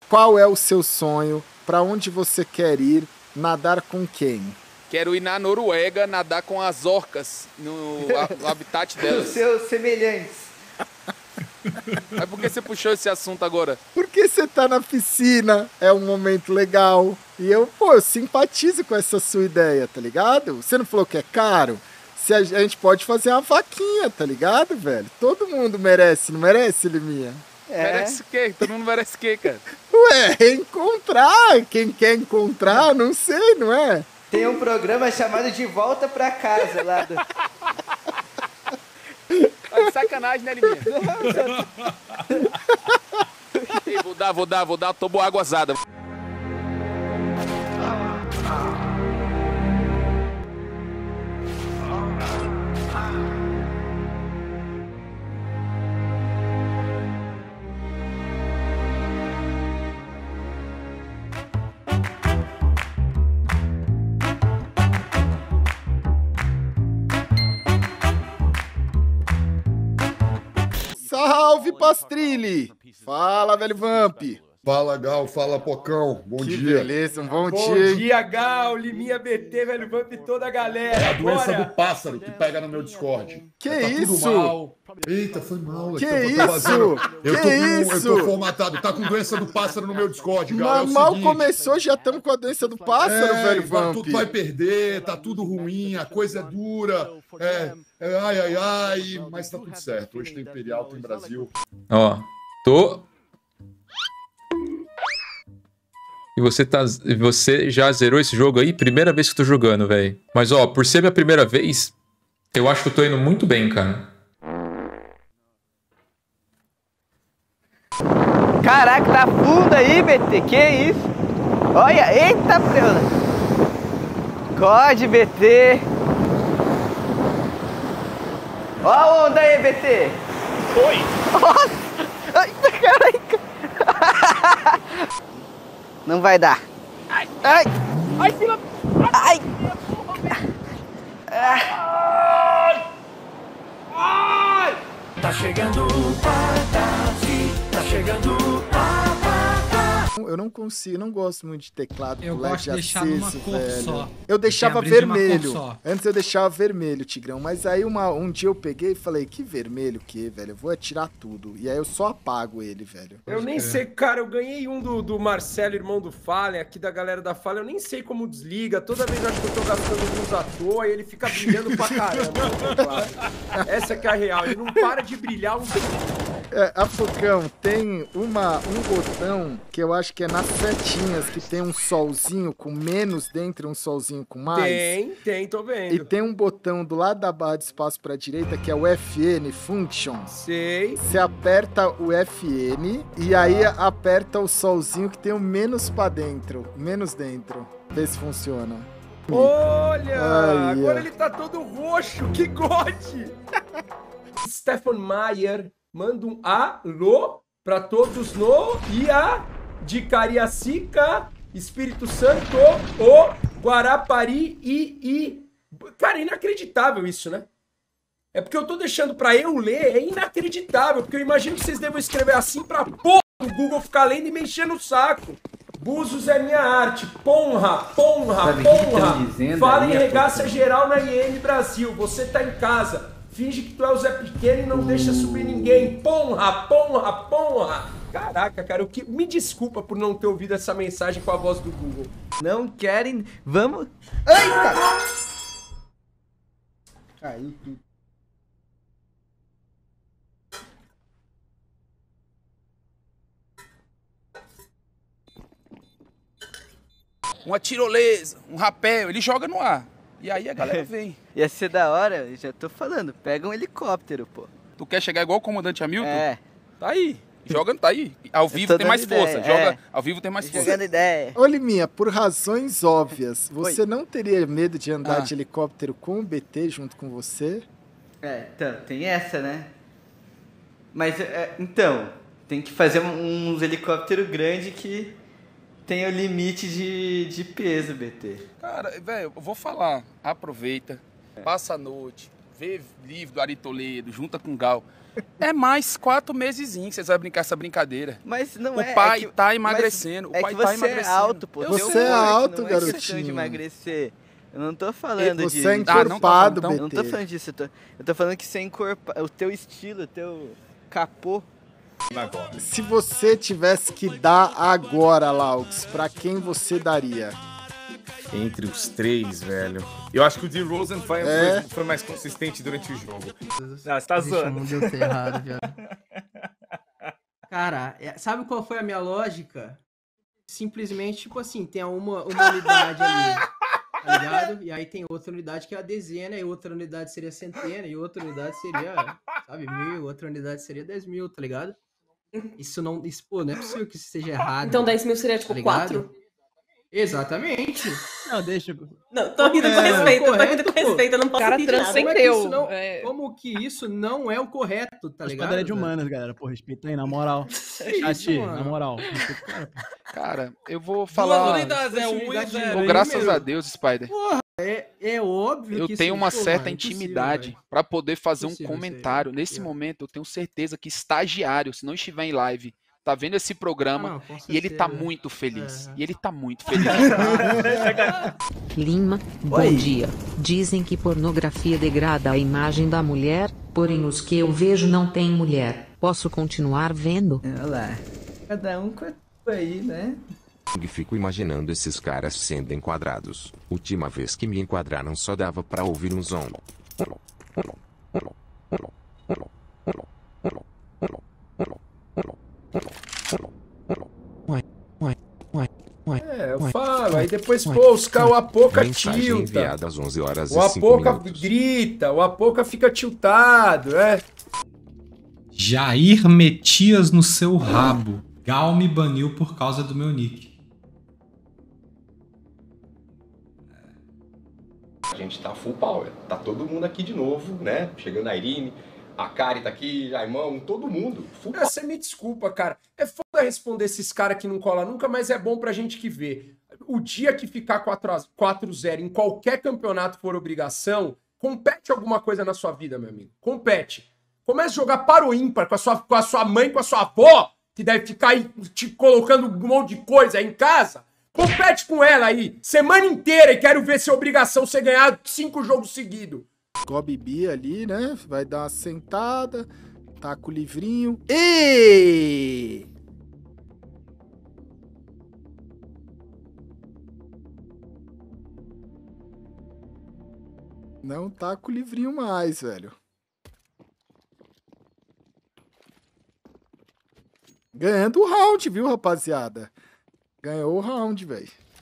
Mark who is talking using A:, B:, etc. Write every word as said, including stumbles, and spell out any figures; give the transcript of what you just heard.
A: Qual é o seu sonho? Pra onde você quer ir? Nadar com quem?
B: Quero ir na Noruega nadar com as orcas no, no habitat delas.
C: Os seus semelhantes.
B: Mas por que você puxou esse assunto agora?
A: Porque você tá na piscina, é um momento legal. E eu, pô, eu simpatizo com essa sua ideia, tá ligado? Você não falou que é caro? Se a, a gente pode fazer uma vaquinha, tá ligado, velho? Todo mundo merece, não merece, Liminha?
C: É.
B: Merece o quê? Todo mundo merece o quê, cara?
A: Ué, encontrar. Quem quer encontrar, não sei, não é?
C: Tem um programa chamado De Volta Pra Casa lá do...
B: Tá de sacanagem, né, Liminha? Ei, vou dar, vou dar, vou dar, tomo água azada.
A: Salve, Pastrilli! Fala, velho Vamp!
D: Fala, Gal, fala, Pocão. Bom
A: Que
D: dia.
A: beleza, um bom,
E: Bom
A: dia.
E: dia, Gal, Liminha B T, velho Vamp e toda a galera.
D: É a doença
E: Bora.
D: do pássaro que pega no meu Discord.
A: Que
D: tá
A: isso?
D: Tudo mal. Eita, foi mal.
A: Que
D: eu tô
A: isso?
D: vazando. Eu
A: Que
D: tô, com, eu
A: isso?
D: tô formatado. Tá com doença do pássaro no meu Discord, Gal. É
A: Mas
D: o
A: mal
D: seguinte,
A: começou, já estamos com a doença do pássaro,
D: é,
A: velho
D: vai-
A: Vamp.
D: tudo vai perder, tá tudo ruim, a coisa é dura. É, é, ai, ai, ai, mas tá tudo certo. Hoje tem Imperial, tem Brasil.
F: Ó, tô. E você, tá, você já zerou esse jogo aí? Primeira vez que eu tô jogando, velho. Mas, ó, por ser minha primeira vez, eu acho que eu tô indo muito bem, cara.
C: Caraca, tá fundo aí, B T. Que isso? Olha, eita, preula. Code, B T. Ó a onda aí, B T.
B: Oi!
C: Nossa! Ai, caraca. Não vai dar. Ai! Ai!
B: Ai, fila!
C: Ai!
B: Ai!
G: Tá chegando o Patati, tá chegando o Patati.
A: Eu não consigo, não gosto muito de teclado
H: Eu
A: com
H: gosto
A: L E D
H: de deixar numa
A: aceso,
H: cor
A: velho.
H: só.
A: Eu deixava
H: Tem que abrir de uma
A: vermelho.
H: cor só.
A: Antes eu deixava vermelho, Tigrão. Mas aí uma, um dia eu peguei e falei, que vermelho que, velho? Eu vou atirar tudo. E aí eu só apago ele, velho.
E: Eu nem sei, cara, eu ganhei um do, do Marcelo, irmão do Fallen, aqui da galera da Fallen, eu nem sei como desliga, toda vez eu acho que eu tô gastando luz à toa e ele fica brilhando pra caramba. Meu teclado. Essa que é a real, ele não para de brilhar um
A: É, Apocão, tem uma, um botão que eu acho que é nas setinhas, que tem um solzinho com menos dentro e um solzinho com mais.
E: Tem, tem, tô
A: E
E: vendo.
A: tem um botão do lado da barra de espaço para a direita que é o F N, Functions.
E: Sei.
A: Você aperta o F N e aí aperta o solzinho que tem o menos para dentro, menos dentro. Vê se funciona.
E: Olha,
A: Ai,
E: agora
A: é.
E: ele tá todo roxo, que gote! Stefan Mayer manda um alô pra todos no I A de Cariacica, Espírito Santo, o Guarapari e, e... Cara, é inacreditável isso, né? É porque eu tô deixando pra eu ler, é inacreditável, porque eu imagino que vocês devam escrever assim pra porra do Google ficar lendo e me enchendo o saco. Búzios é minha arte, ponra, ponra,
I: Sabe o que que
E: ponra.
I: tão dizendo
E: Fala em
I: ali,
E: regaça
I: Afonso?
E: geral na I M Brasil, você tá em casa. Finge que tu é o Zé Pequeno e não deixa subir ninguém. Ponra, ponra, ponra. Caraca, cara, eu que... me desculpa por não ter ouvido essa mensagem com a voz do Google.
C: Não querem... Vamos... Eita! Caiu tudo.
B: Uma tirolesa, um rapel, ele joga no ar. E aí a galera vem.
C: Ia ser da hora, eu já tô falando. Pega um helicóptero, pô.
B: Tu quer chegar igual o comandante Hamilton?
C: É.
B: Tá aí. Joga, tá aí. Ao vivo
C: tô
B: tem mais
C: dando ideia,
B: força. Joga,
C: é.
B: ao vivo tem mais força.
C: Jogando ideia.
A: Ô Liminha, por razões óbvias, você não teria medo de andar
B: Ah.
A: de helicóptero com o B T junto com você?
C: É, então, tem essa, né? Mas, é, então, tem que fazer um- uns helicópteros grandes que tem o limite de, de peso, B T.
B: Cara, velho, eu vou falar. Aproveita, passa a noite, vê livro do Ari Toledo, junta com o Gal. É mais quatro meses que vocês vão brincar essa brincadeira.
C: Mas não
B: O
C: é.
B: pai
C: é que,
B: tá emagrecendo.
C: É
B: o pai
C: que você
B: tá emagrecendo.
C: é alto, pô.
B: Eu
C: Seu
A: Você é
C: corpo
A: alto,
C: não é questão
A: garotinho.
C: de emagrecer. Eu não tô falando
A: Você
C: de.
A: é
B: Ah, não tá falando,
A: encorpado,
B: então?
C: Eu não tô
A: B T.
C: falando disso. Eu tô, eu tô falando que você encorpa. O teu estilo, o teu capô.
A: Se você tivesse que dar agora, Laux, pra quem você daria?
H: Entre os três, velho. Eu acho que o DeRozan foi,
A: É.
H: foi, foi mais consistente durante o jogo.
I: Não,
H: você tá
I: Existe
H: zoando.
I: um mundo eu tô errado, viado. Cara, é- sabe qual foi a minha lógica? Simplesmente, tipo assim, tem uma, uma unidade ali, tá ligado? E aí tem outra unidade que é a dezena, e outra unidade seria centena, e outra unidade seria, sabe, mil, outra unidade seria dez mil, tá ligado? Isso não, isso, pô, não é possível que isso seja errado.
J: Então dez mil seria tipo
I: tá ligado?
J: quatro?
I: Exatamente.
K: Não, deixa.
J: Não, tô rindo com
I: É,
J: respeito, tô rindo
I: correto,
J: com
I: pô.
J: respeito, eu não posso
L: cara
J: rir de nada.
I: Como é que
L: transcendeu.
I: isso não,
L: É.
I: como que isso não é o correto, tá ligado?
K: Hospadaria de
I: velho?
K: humanas, galera. Pô, respeita aí, na moral.
I: Que
K: Chat,
I: isso,
K: na
I: mano?
K: moral. Respeita o cara, pô.
B: Cara, eu vou
L: Duas
B: falar.
L: unidades, é
I: se
L: um e
I: unidade de
L: zero.
B: Pô,
I: Aí,
B: graças
I: meu.
B: a Deus, Spider.
I: É, é óbvio
B: Eu
I: que
B: tenho
I: isso,
B: uma
I: pô,
B: certa
I: mano, impossível,
B: intimidade
I: velho.
B: pra poder fazer um
I: Impossível isso aí,
B: comentário.
I: velho.
B: Nesse
I: É.
B: momento, eu tenho certeza que estagiário, se não estiver em live, tá vendo esse programa
I: Ah, não, com
B: e ele tá
I: certeza.
B: muito feliz.
I: É.
B: E ele tá muito feliz.
M: Lima, bom
C: Oi.
M: dia. Dizem que pornografia degrada a imagem da mulher, porém os que eu vejo não tem mulher. Posso continuar vendo?
C: Olha lá. Cada um com a tua aí, né?
N: Fico imaginando esses caras sendo enquadrados. Última vez que me enquadraram só dava pra ouvir um som.
E: É, eu falo, aí depois, pô, os caras, o Apoca
N: Mensagem
E: tilta.
N: enviada às onze horas
E: O
N: e cinco
E: Apoca
N: minutos.
E: grita, o Apoca fica tiltado, é.
O: Jair Metias no seu rabo. Gal me baniu por causa do meu nick.
P: A gente tá full power. Tá todo mundo aqui de novo, né? Chegando a Irine, a Kari tá aqui, Jaimão, todo mundo. Full
E: É, você me desculpa, cara. É foda responder esses caras que não colam nunca, mas é bom pra gente que vê. O dia que ficar quatro a zero em qualquer campeonato for obrigação, compete alguma coisa na sua vida, meu amigo. Compete. Comece a jogar para o ímpar com a sua, com a sua mãe, com a sua avó, que deve ficar aí te colocando um monte de coisa aí em casa. Compete com ela aí, semana inteira, e quero ver se é obrigação você ganhar cinco jogos seguidos.
A: Kobe B ali, né? Vai dar uma sentada, tá com o livrinho. E não tá com o livrinho mais, velho. Ganhando o round, viu, rapaziada? Ganhou o round, velho.